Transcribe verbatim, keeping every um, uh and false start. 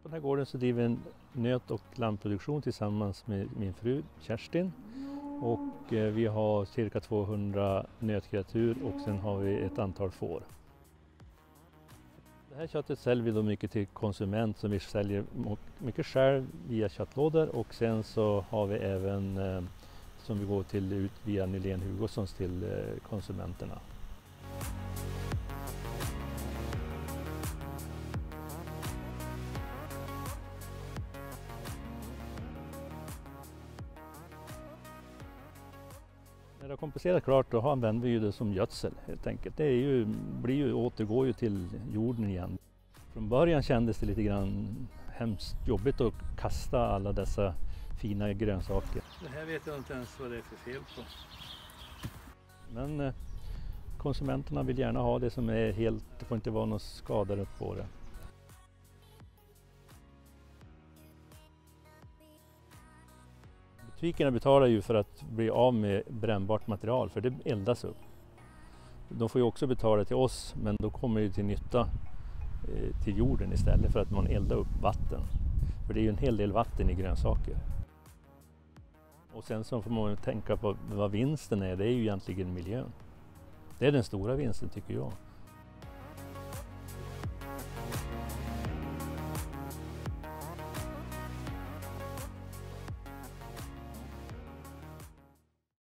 På den här gården så driver vi en nöt- och lammproduktion tillsammans med min fru Kerstin. Och vi har cirka tvåhundra nötkreatur och sen har vi ett antal får. Det här köttet säljer vi då mycket till konsument, som vi säljer mycket själv via köttlådor, och sen så har vi även eh, som vi går till ut via Nylén Hugossons till eh, konsumenterna. När det har kompenserat klart, då använder vi ju det som gödsel helt enkelt. Det är ju, blir ju, återgår ju till jorden igen. Från början kändes det lite grann hemskt jobbigt att kasta alla dessa fina grönsaker. Det här vet jag inte ens vad det är för fel på. Men eh, konsumenterna vill gärna ha det som är helt, det får inte vara något skador på det. Butikerna betalar ju för att bli av med brännbart material, för det eldas upp. De får ju också betala till oss, men då kommer det till nytta eh, till jorden istället för att man eldar upp vatten. För det är ju en hel del vatten i grönsaker. Och sen så får man tänka på vad vinsten är, det är ju egentligen miljön. Det är den stora vinsten tycker jag.